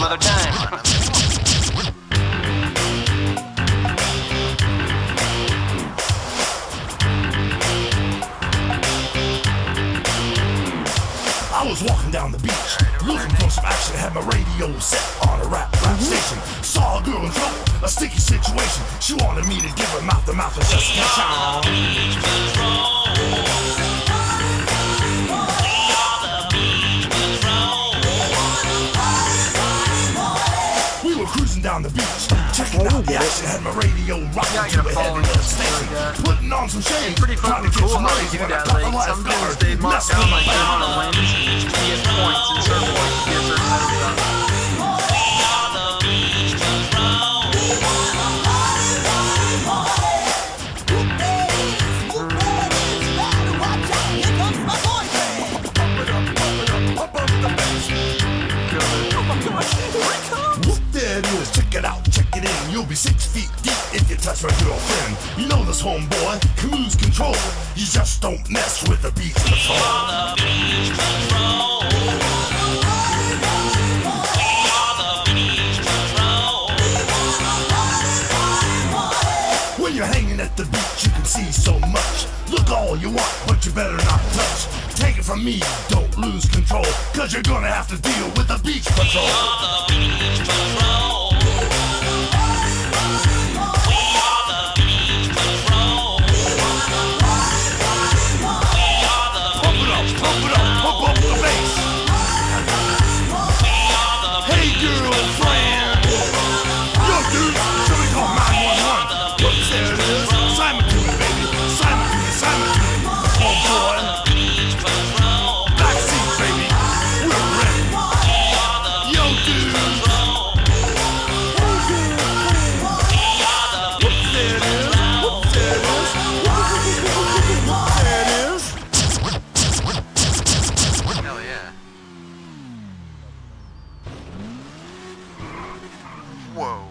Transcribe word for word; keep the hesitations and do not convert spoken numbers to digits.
some other time. I was walking down the beach, looking for some action, had my radio set on a rap rap station. Saw a girl in trouble, a sticky situation. She wanted me to give her mouth to mouth and just catch on. We were cruising down the beach, checking out the action, had my radio rocking to the head of the station, putting on some shade, Pretty trying fucking to get cool some how they rays do when I that. got the Like, some lifeguard. dudes, they mark Messing down with like my the amount of mind. wins to get points, and certain points to get certain type of stuff. There it is, check it out, check it in. You'll be six feet deep if you touch my girlfriend. You know this, homeboy, can lose control. You just don't mess with the beach patrol. When you're hanging at the beach, you can see so much. Look all you want, but you better not touch. Take it from me, don't lose control, cause you're gonna have to deal with the beach patrol. Pump it up, pump it up, pump up the bass. Hey girlfriend, yo dude, should we call nine one one? Whoops, there it is. Simon to me, baby. Simon to me, Simon to me. Oh boy. Backseat, baby. We're ready. Yo dude. Whoops, there it is. Whoops, there it is. There it is. Hell yeah. Whoa.